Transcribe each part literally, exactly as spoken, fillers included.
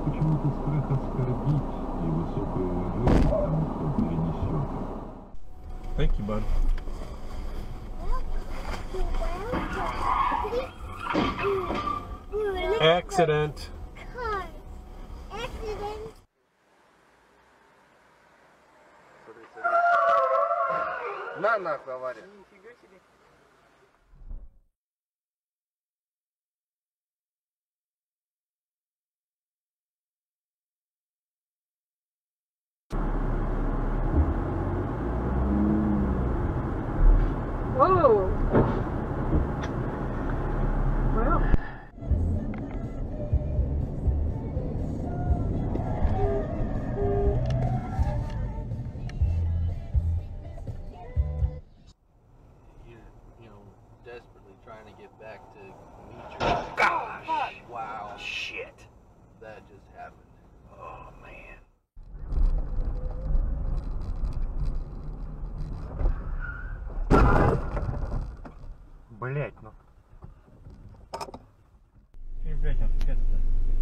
почему-то страх оскорбить и высокое уважение тому, кто перенесет. Thank you, bud. Accident. Accident. Смотри, смотри. На нахуй авария. Нифига себе. Whoa! Well. You're, you know, desperately trying to get back to meet your... Gosh! Wow. Shit. That just happened. Oh, man. Блять, ну. И, блядь, отпетно.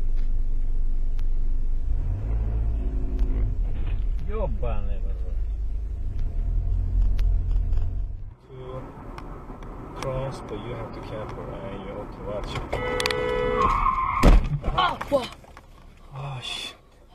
Ёбаный в рот. To cross, but you have to camper and you have to watch. Oh, whoa. Oh, shit.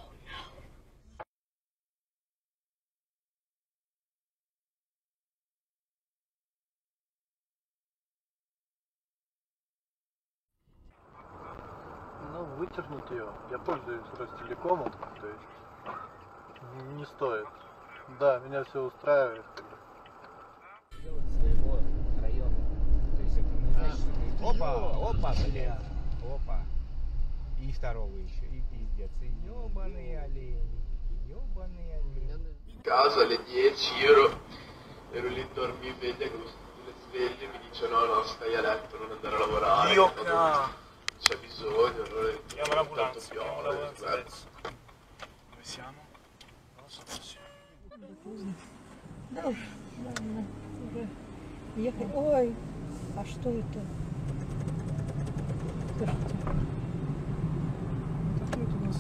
Ну, вытернуть ее. Я пользуюсь Ростелекомом, то есть не стоит. Да, меня все устраивает. Делать своего района. То есть это не значит, что опа, опа, бля, опа. И второго еще, и пиздец. И ёбаные олени, ёбаные олени. Casa alle dieci ero, ero lì dormivo sveglia con le sveglie mi dice no no stai a letto non andare a lavorare Io non c'è bisogno allora chiamo l'ambulanza, chiamo l'ambulanza adesso. Dove siamo? Non so dove siamo. Да уж, ладно, уже ехать. Ой, а что это? Скажите. Какой это у нас?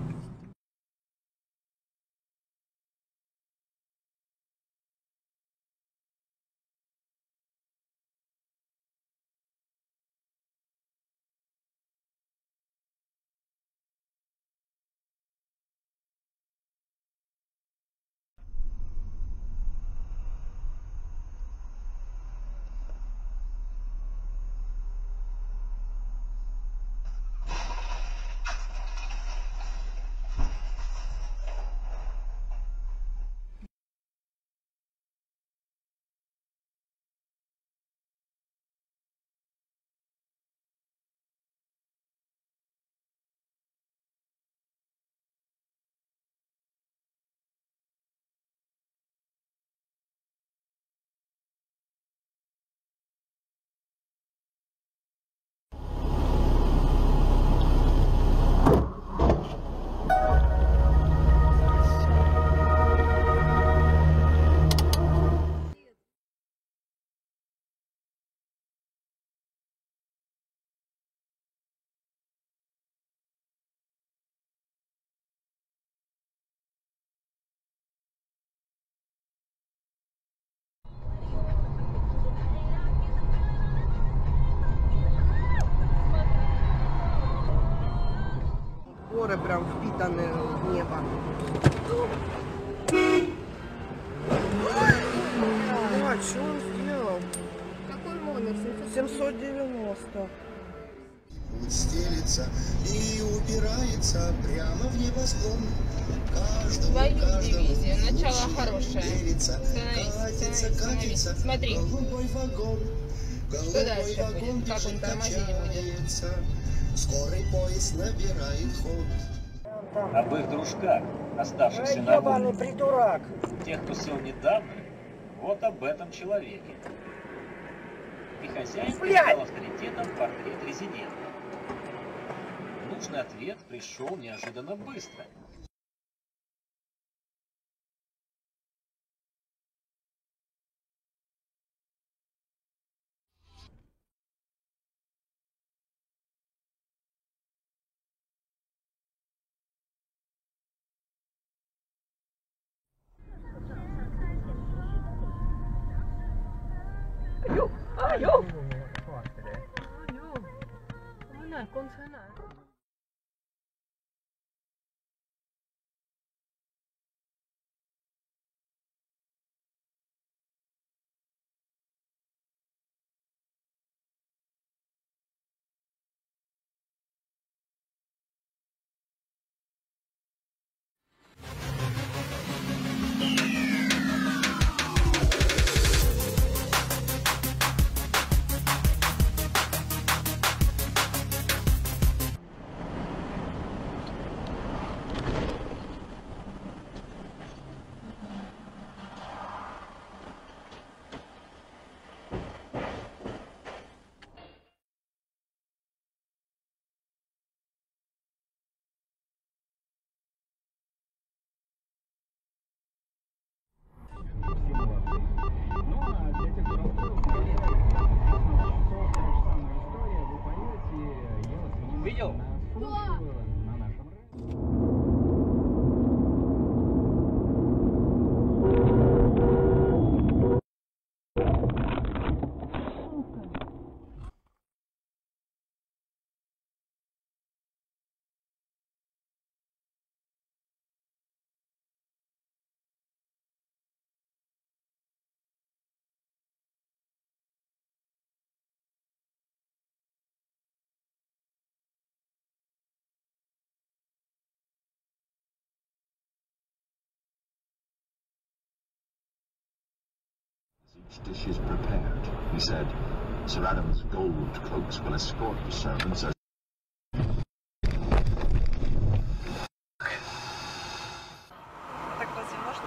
Горы прям впитаны в небо. А, что он сделал? Какой номер? семьсот девяносто. Стелится и упирается прямо в небосклон. Каждому, Твою каждому дивизию. Начало лучше хорошее. верится. Становись, Катится, становись, катится, становись. Смотри. голубой вагон. Что дальше вагон будет? Как он бежит, тормозить будет? качается. Скорый поезд набирает ход. Об их дружках, оставшихся на Ебаный воле. придурак. Тех, кто сел недавно, вот об этом человеке. И хозяин придал авторитетом портрет резидента. Нужный ответ пришел неожиданно быстро. Aiuto! Aiuto! Aiuto! Non è consegnato. Видел? Each dish is prepared, he said, Sir Adam's gold cloaks will escort the servants as Так разве можно?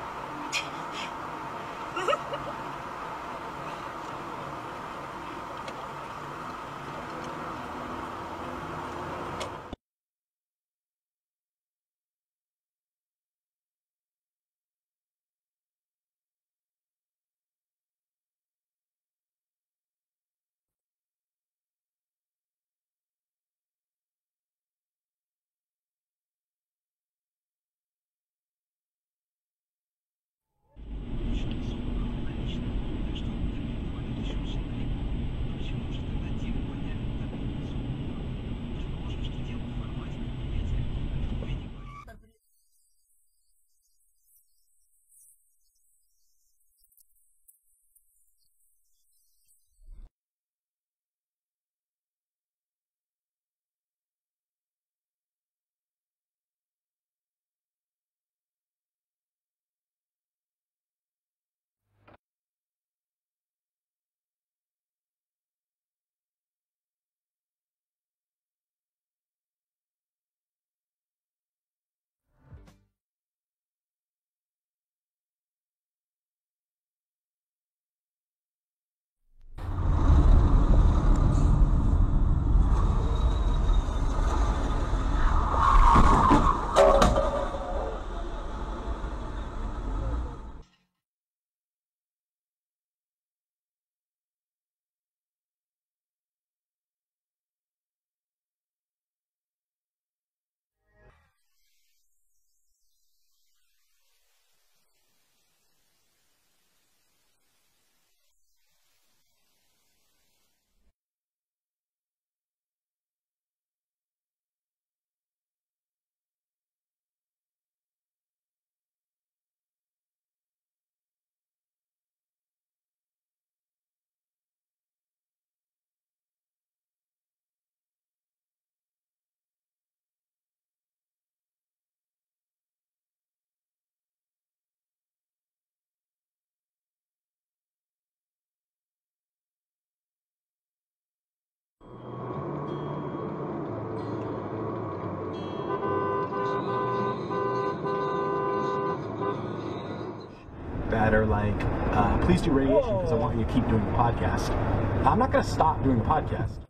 That are like, uh, please do radiation because I want you to keep doing the podcast. I'm not going to stop doing the podcast.